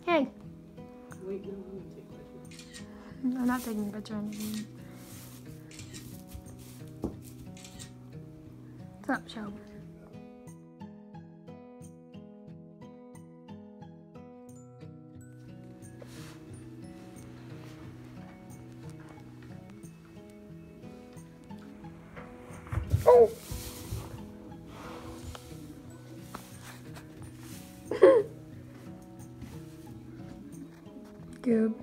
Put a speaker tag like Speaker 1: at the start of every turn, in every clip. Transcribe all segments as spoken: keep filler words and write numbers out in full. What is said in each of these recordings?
Speaker 1: Hey.
Speaker 2: Wait, no, I'm gonna take a picture.
Speaker 1: I'm not taking a picture or anything. What's up, Shelby? Oh! Goob. You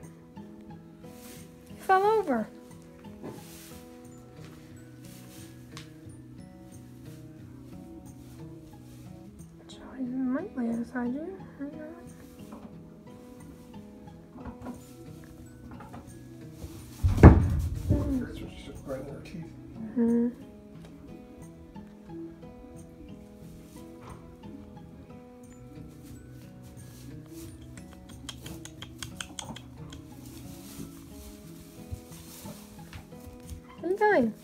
Speaker 1: fell over. Charlie might lay beside you.
Speaker 3: Yours was just grind their teeth.
Speaker 1: Mm-hmm. What are you doing?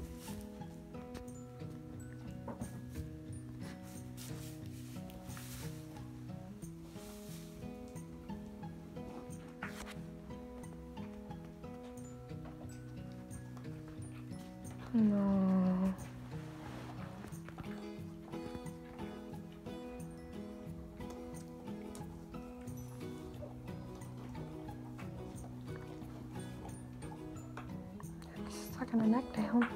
Speaker 1: No. Sucking her neck down.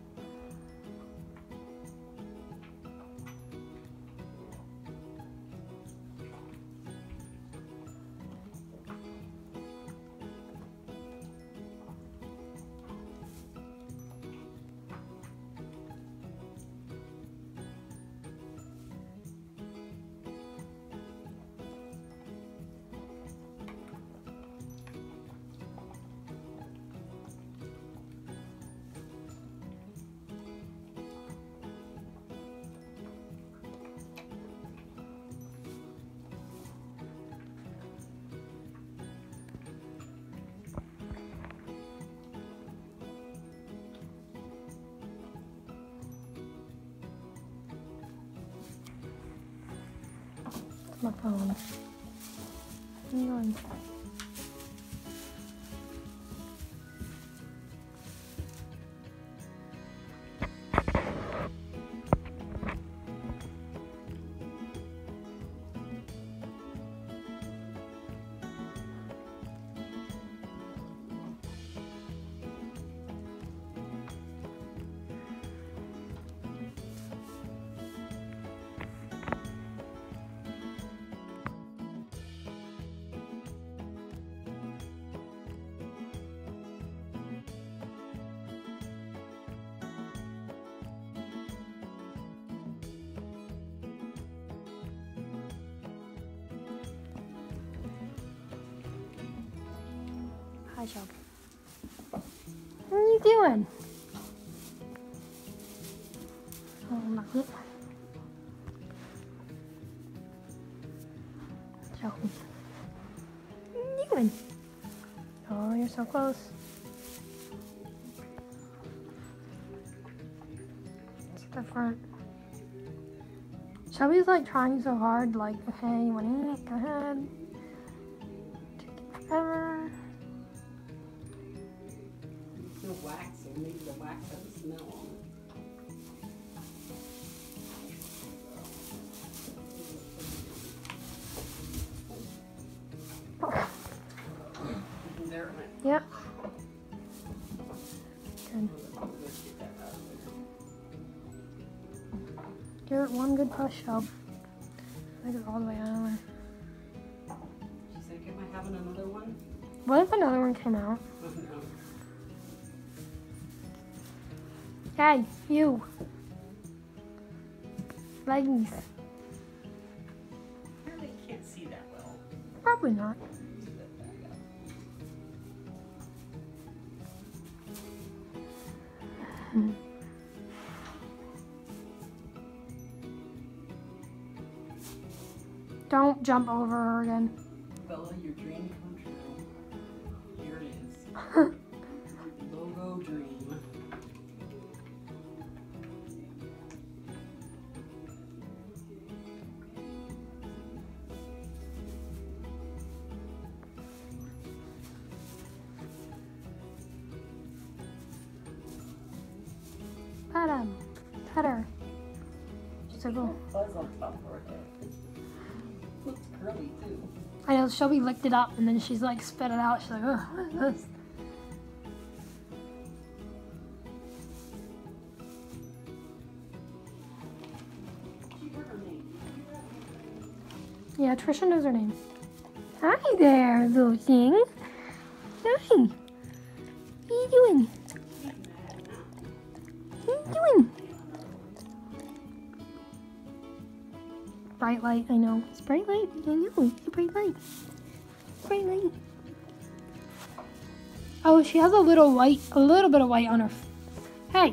Speaker 1: My phone. Hang on. Hi, Shelby. What are you doing? Oh, my God. Shelby. What are you doing? Oh, you're so close. It's the front. Shelby's like trying so hard, like, okay, you want to eat? Go ahead. Take it forever.
Speaker 2: The wax, so maybe the wax has a smell on it. There it went.
Speaker 1: Yep. Good.
Speaker 2: Let's get that out of there.
Speaker 1: You're one good push, Shelby. I got all the way out of there.
Speaker 2: She said, am I having another one?
Speaker 1: What if another one came out?
Speaker 2: Oh no.
Speaker 1: Hey, you. Leggings.
Speaker 2: Apparently you can't see that well.
Speaker 1: Probably not.
Speaker 2: See that back up.
Speaker 1: Hmm. Don't jump over her again.
Speaker 2: Bella, your dream come true. Here it is. Logo dream.
Speaker 1: pet her. She's like, oh.
Speaker 2: Fuzz on top of her head. Looks curly too.
Speaker 1: I know, Shelby licked it up and then she's like spit it out. She's like, oh, what is this?
Speaker 2: She heard her name.
Speaker 1: Yeah, Trisha knows her name. Hi there, little thing. Hi. What are you doing? What are you doing? Bright light, I know. It's bright light. I know. It's a bright light. Bright light. Oh, she has a little white, a little bit of white on her. Hey.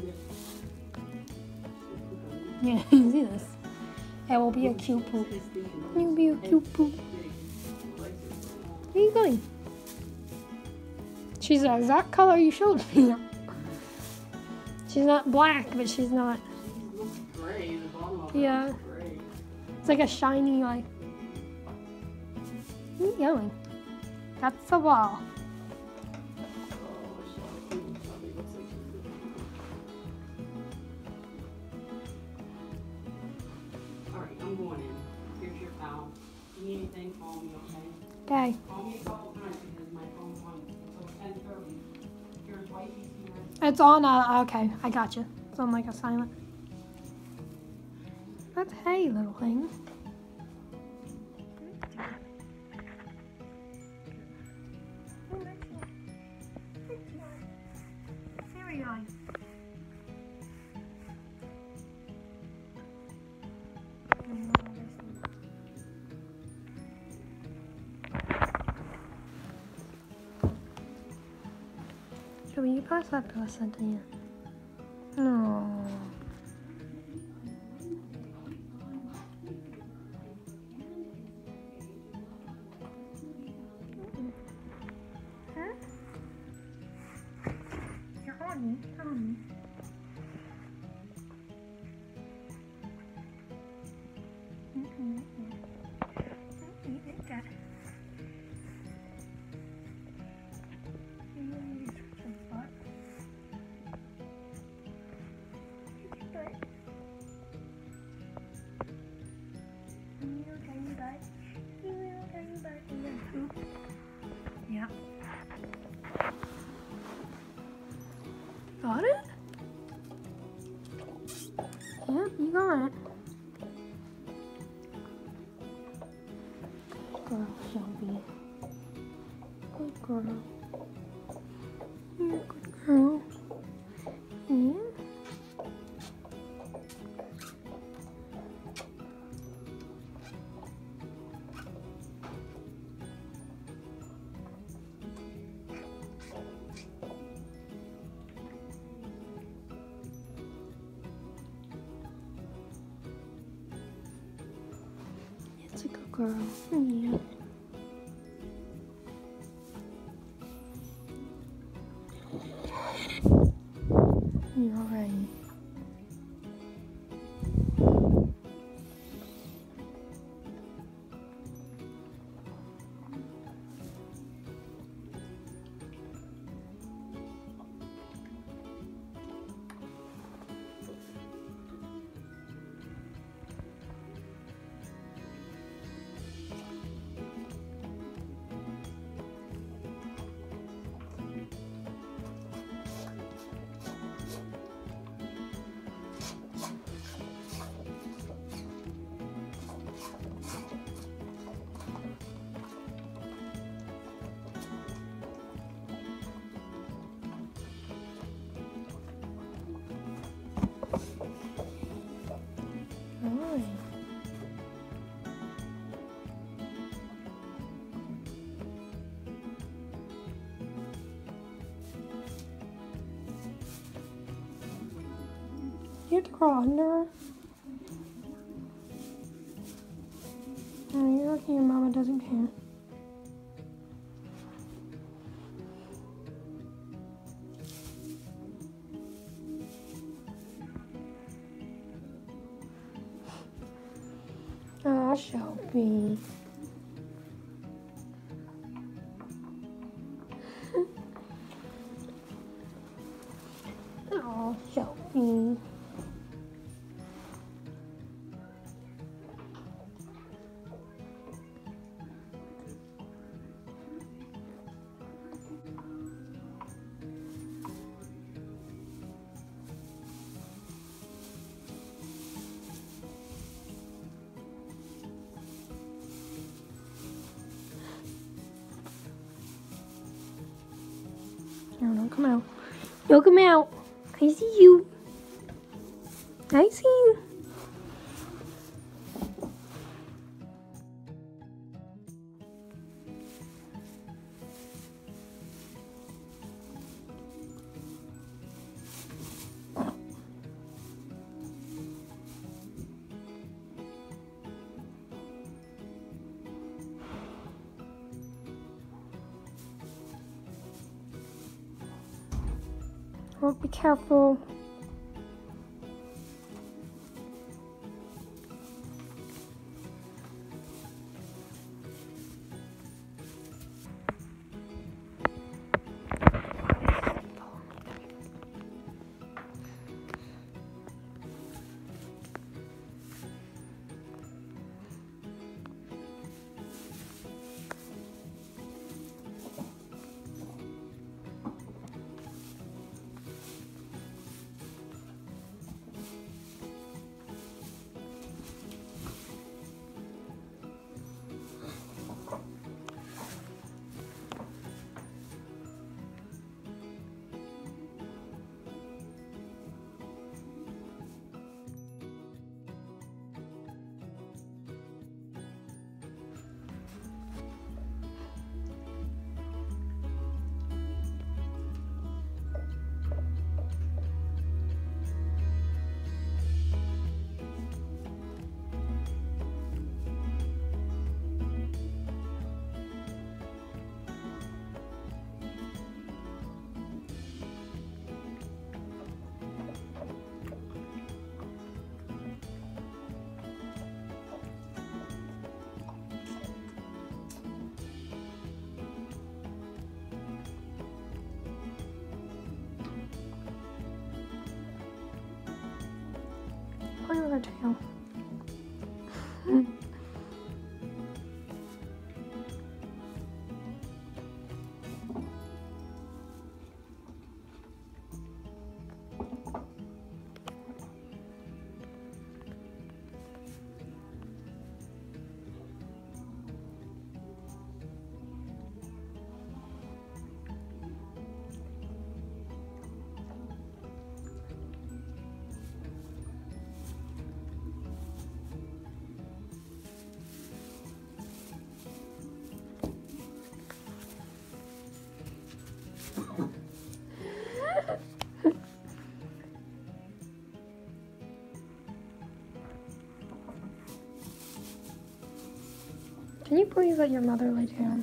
Speaker 1: Yeah, see this? That will be a cute poop. It will be a cute poop. Where are you going? She's the exact color you showed me. She's not black, but she's not.
Speaker 2: She looks gray. The bottom of her
Speaker 1: Yeah.
Speaker 2: looks gray.
Speaker 1: It's like a shiny, like. Where are you going? That's the wall.
Speaker 2: Alright, I'm going in. Here's your pal. If you need anything, call me, okay?
Speaker 1: Okay.
Speaker 2: Call me a couple times because my phone's on until ten thirty. Here's wifey's here.
Speaker 1: It's on, uh, okay, I got you. It's on like a silent. That's hey, little thing. There we go. Should we pass that placenta in? No. Huh? You're on me. You're on me. Mm-mm. Eat it, that. Yeah. Got it? Yep, you got it. Good girl, Shelby. Good girl. You're a good girl. Yeah. It's a good girl. Yeah. You're alright. Alright. You have to crawl under her. Oh, you're lucky your mama doesn't care. Oh, Shelby. Oh, Shelby. come out. No, come out. I see you. I see you. Oh, be careful. Look at her tail. Can you please let your mother lay down?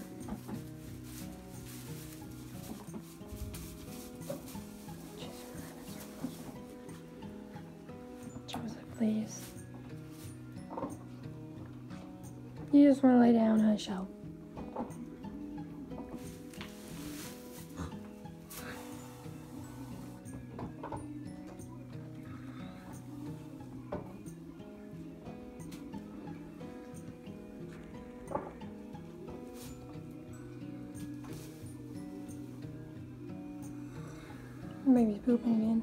Speaker 1: Joseph, please. You just want to lay down, huh, Shell? Maybe he's pooping again.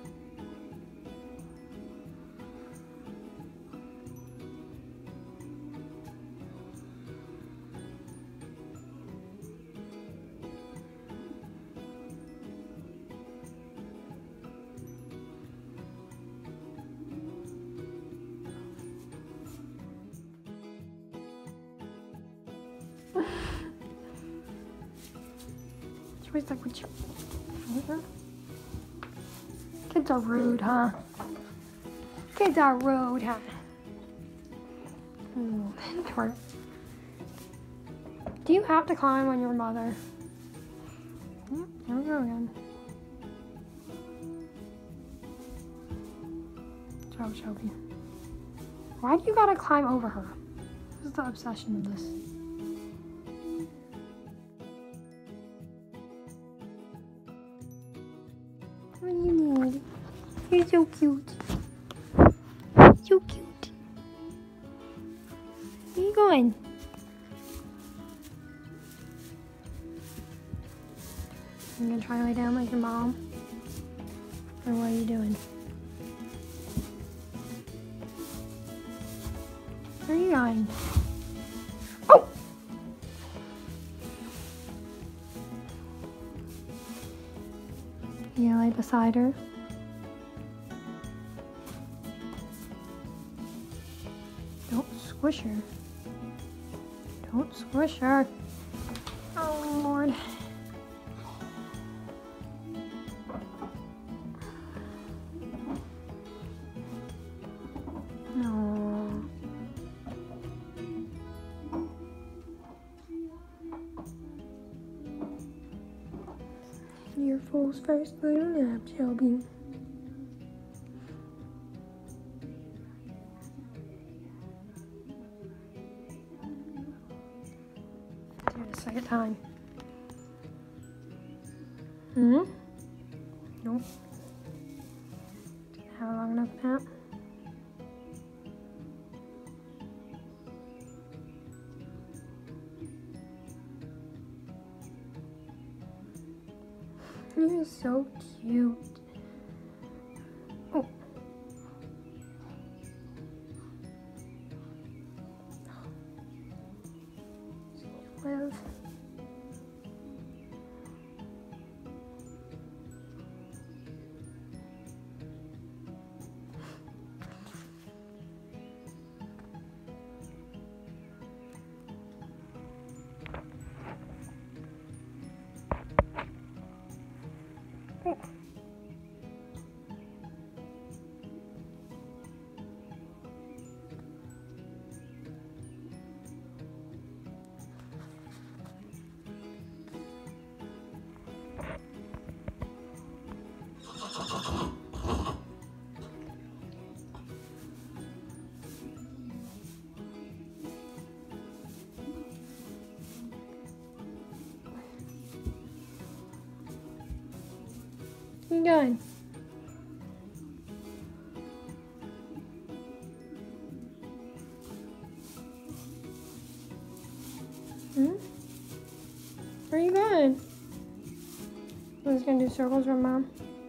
Speaker 1: She was like, "What you?" Kids are rude, huh? Kids are rude, huh? Ooh, twerp. Do you have to climb on your mother? Yep, here we go again. Joe, Shelby. Why do you gotta climb over her? This is the obsession of this. What do you need? You're so cute. So cute. Where are you going? You gonna try to lay down like your mom? Or what are you doing? Where are you going? Oh! beside her. Don't squish her. Don't squish her. Oh, Lord. No. Your fool's first little nap, Shelby. Do it a second time. Hmm? Nope. Didn't have a long enough nap. You're so cute. Oh. Live. Oh. You going? Hmm? Where are you going? I'm just gonna do circles for Mom.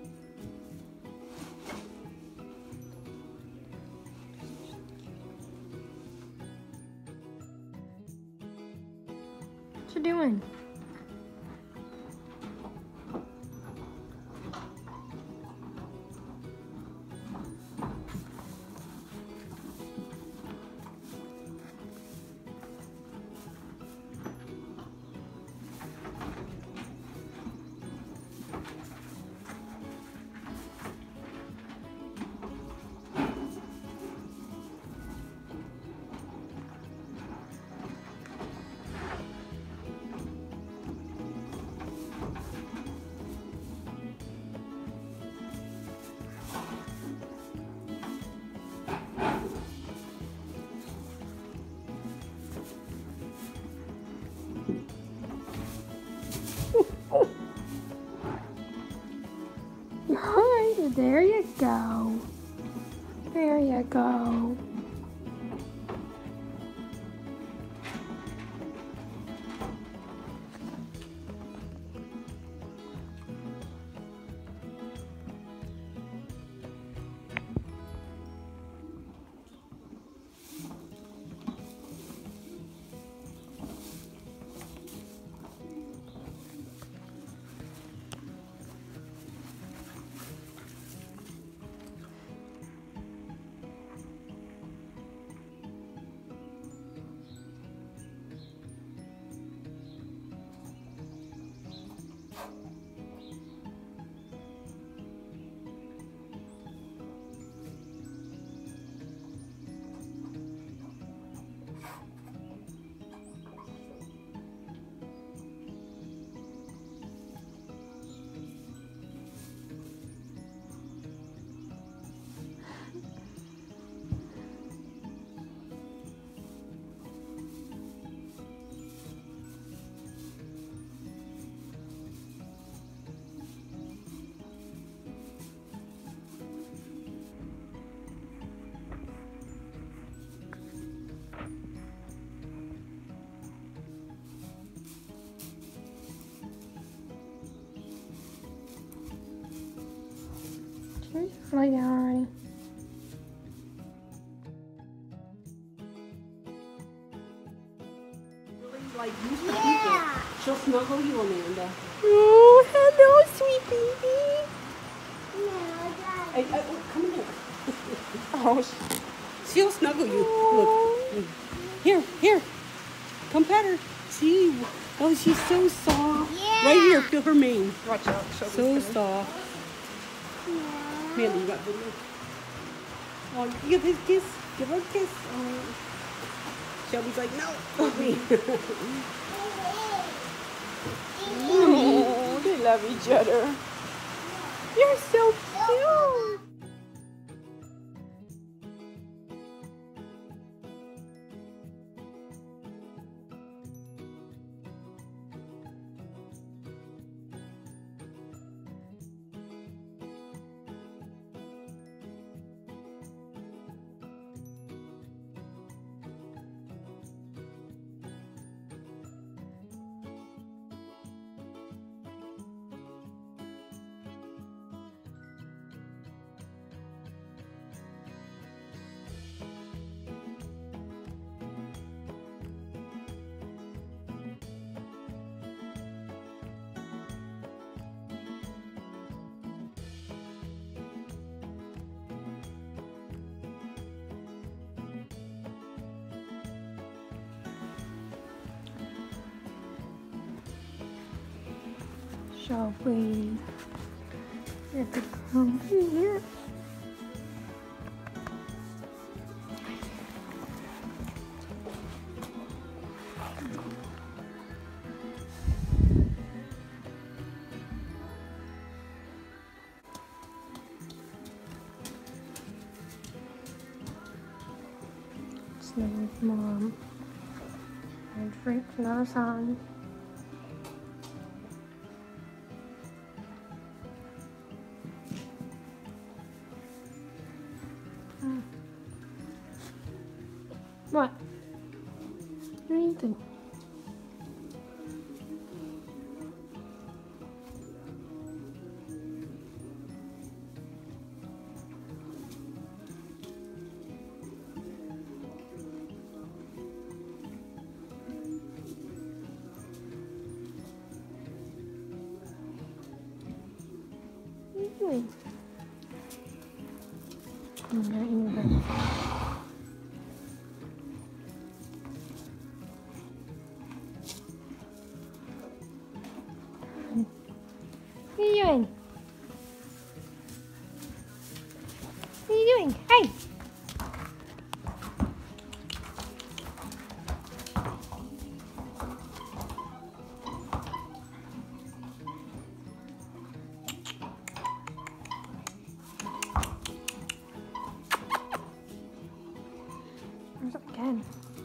Speaker 1: What you doing? Hi, there you go. There you go. Lay down already.
Speaker 2: Like, usually yeah. She'll snuggle you, Amanda.
Speaker 1: Oh, hello, sweet baby.
Speaker 4: Hey, uh, oh, come here. Oh, sh- she'll snuggle you. Look, look. Here, here. Come pet her. See? Oh, she's so soft.
Speaker 1: Yeah.
Speaker 4: Right here, feel her mane.
Speaker 3: Watch out. Shelby's
Speaker 4: So
Speaker 3: coming.
Speaker 4: soft. Mandy, you got video. Oh, give his kiss. Give her a kiss. Oh. Shelby's like, no, not me. Oh, they love each other. You're so cute.
Speaker 1: Shelby. You have to come here. Snuggle with mom. And freak another song. What? What are you eating? What are you doing? I'm gonna eat it. What are you doing? What are you doing? Hey! Where's it again?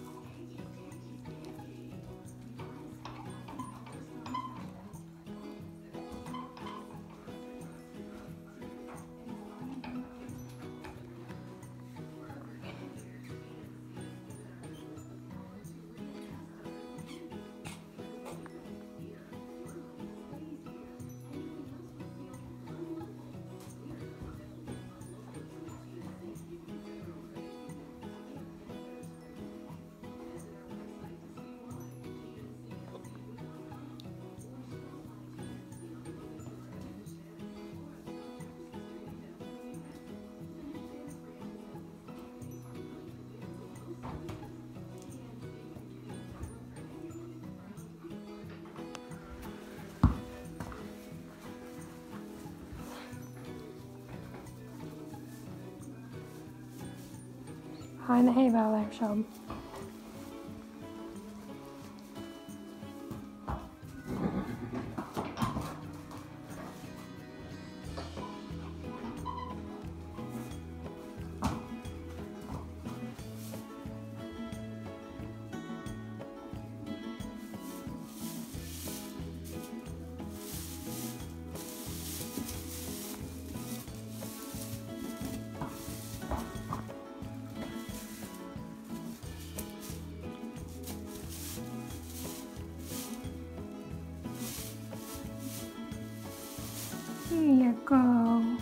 Speaker 1: Behind the hay bale there, Shelby. Here you go.